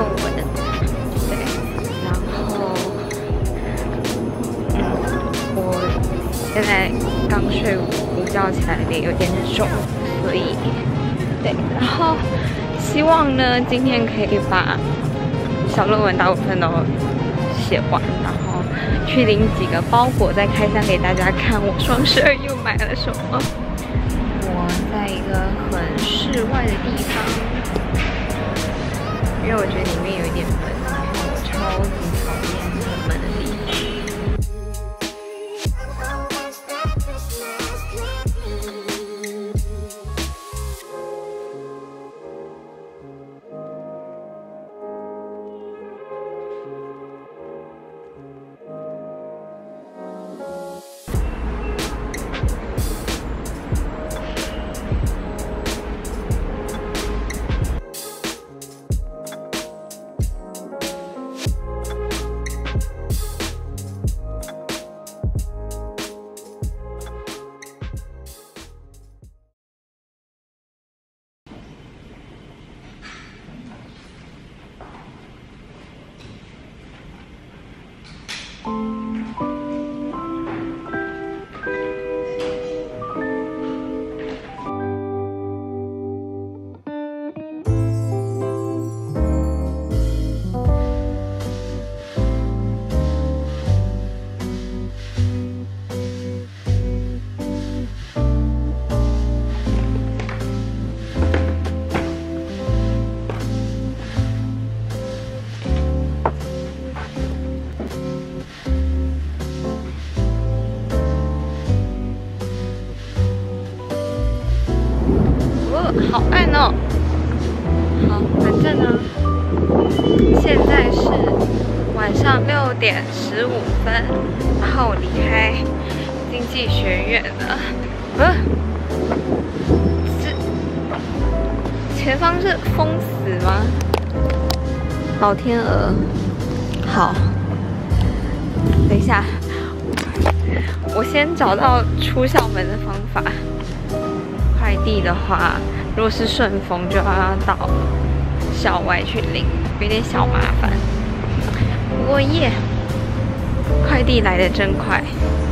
论文，对，然后我现在刚睡午觉起来，脸有点肿，所以对，然后希望呢今天可以把小论文大部分都写完，然后去领几个包裹，再开箱给大家看我双12又买了什么。我在一个很室外的地方，因为我觉得里面有一点闷，我超级讨厌很闷的地方。好暗哦！好，反正呢，现在是晚上6点15分，然后我离开经济学院了。前方是封死吗？老天鹅，好，等一下，我先找到出校门的方法。快递的话，如果是顺丰，就要到校外去领，有点小麻烦。不过耶，快递来得真快。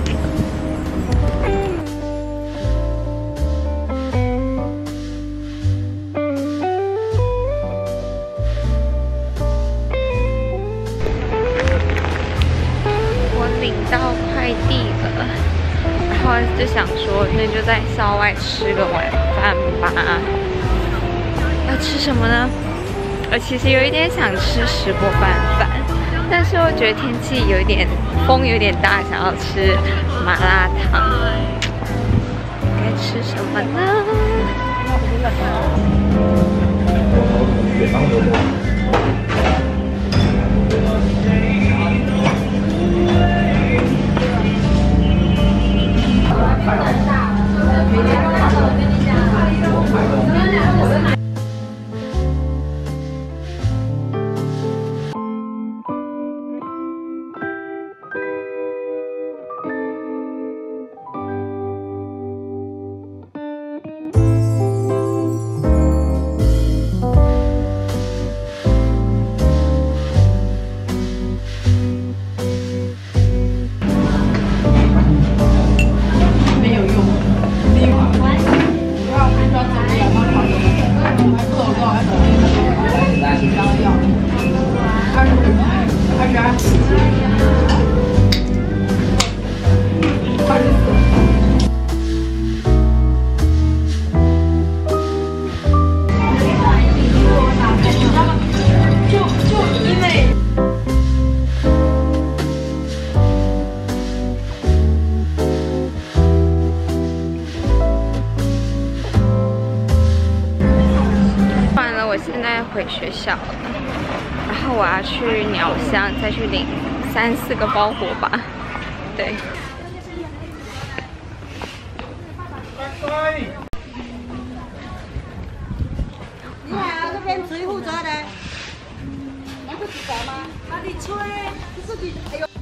我领到快递了。然后就想说，那就在校外吃个晚饭吧。要吃什么呢？我其实有一点想吃石锅拌饭，但是我觉得天气有一点风有点大，想要吃麻辣烫。该吃什么呢？现在回学校了，然后我要去鸟乡，再去领3、4个包裹吧。对。 你好，这边谁负责的？那个是什么？哪里吹？自己哎呦。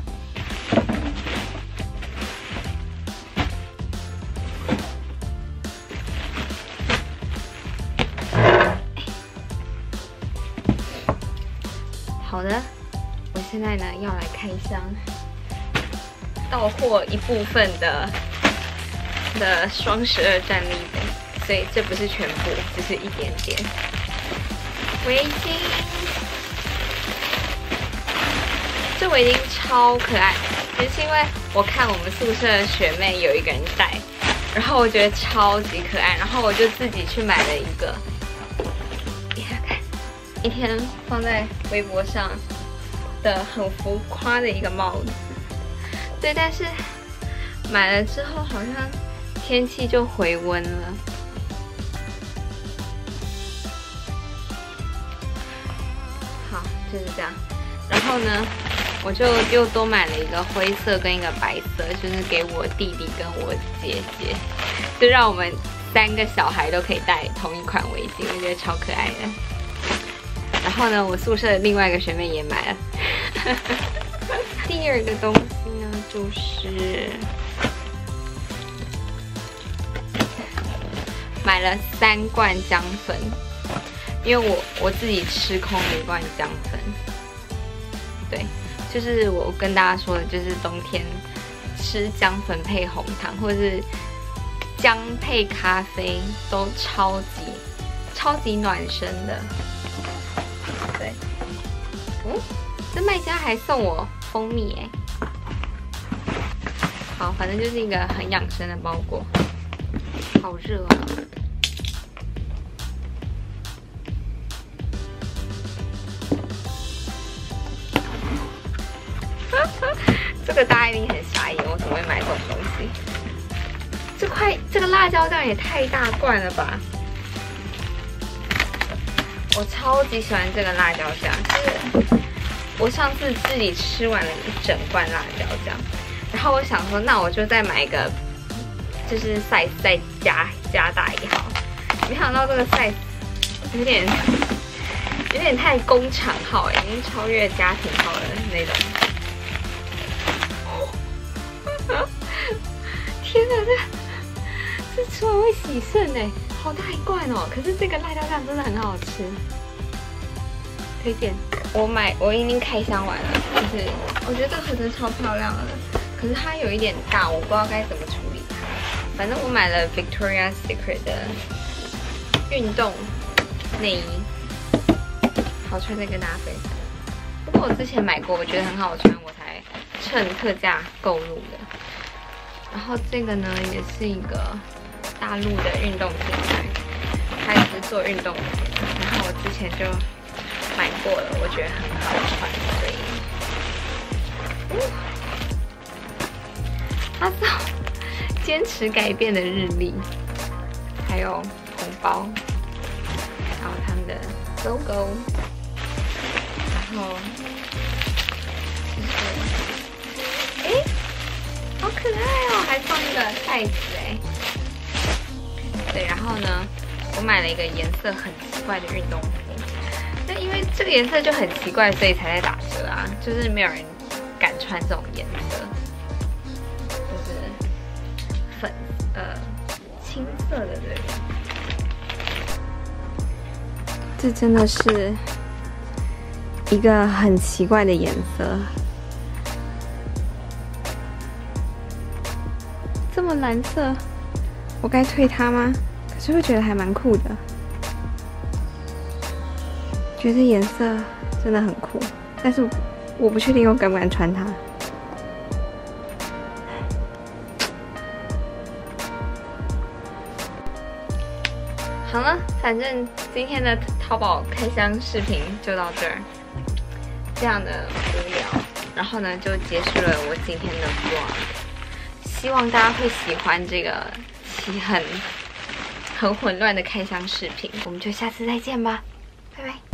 好的，我现在呢要来开箱，到货一部分的双12战利品，所以这不是全部，只是一点点。围巾，这围巾超可爱，也是因为我看我们宿舍的学妹有一个人戴，然后我觉得超级可爱，然后我就自己去买了一个。一天放在微博上的很浮夸的一个帽子，对，但是买了之后好像天气就回温了。好，就是这样。然后呢，我就又多买了一个灰色跟一个白色，就是给我弟弟跟我姐姐，就让我们3个小孩都可以戴同一款围巾，我觉得超可爱的。然后呢，我宿舍的另外一个学妹也买了。第二个东西呢，就是买了3罐姜粉，因为我自己吃空了1罐姜粉。对，就是我跟大家说的，就是冬天吃姜粉配红糖，或者是姜配咖啡，都超级暖身的。对，这卖家还送我蜂蜜哎，好，反正就是一个很养生的包裹。好热啊！这个大家一定很傻眼，我怎么会买这种东西？这个辣椒酱也太大罐了吧！我超级喜欢这个辣椒酱，就是我上次自己吃完了1整罐辣椒酱，然后我想说，那我就再买一个，就是 size 再加大1号，没想到这个 size 有点太工厂号哎，已经超越家庭号的那种。天哪，这吃完会洗肾哎！好大1罐哦！可是这个辣椒酱真的很好吃，推荐。我已经开箱完了，就是我觉得这个盒子超漂亮的，可是它有一点大，我不知道该怎么处理它。反正我买了 Victoria's Secret 的运动内衣，好穿再跟大家分享。不过我之前买过，我觉得很好穿，我才趁特价购入的。然后这个呢，也是一个大陆的运动品牌，它也是做运动的，然后我之前就买过了，我觉得很好穿，所以，它是坚持改变的日历，还有红包，还有他们的 logo， 然后就是，好可爱哦，还放一个袋子哎。对，然后呢，我买了一个颜色很奇怪的运动服，但因为这个颜色就很奇怪，所以才在打折啊，就是没有人敢穿这种颜色，就是青色的这个，这真的是一个很奇怪的颜色，这么蓝色。我该退它吗？可是会觉得还蛮酷的，觉得颜色真的很酷，但是我不确定我敢不敢穿它。好了，反正今天的淘宝开箱视频就到这儿，非常的无聊，然后呢就结束了我今天的 vlog， 希望大家会喜欢这个很混乱的开箱视频，我们就下次再见吧，拜拜。